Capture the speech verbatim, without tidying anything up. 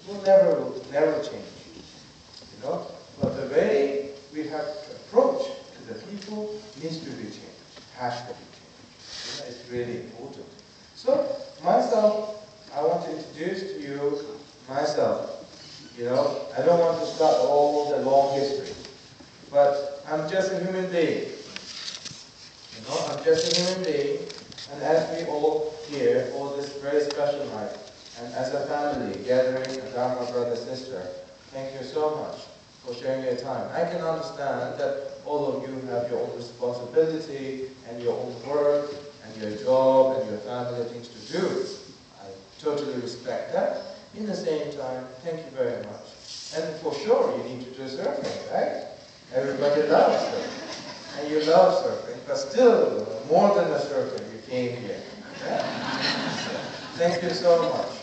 will never, never change. You know? But the way we have to approach to the people needs to be changed, has to be changed. You know, it's really important. So, myself, I want to introduce to you myself. You know, I don't want to start all the long history, but I'm just a human being. You know, I'm just a human being, and as we all here, all this very special night, and as a family gathering, a Dharma brother, sister, thank you so much for sharing your time. I can understand that all of you have your own responsibility, and your own work, and your job, and your family things to do. I totally respect that. In the same time, thank you very much. And for sure, you need to do surfing, right? Everybody loves surfing. And you love surfing, but still, more than a surfing, you came here. Yeah? Thank you so much.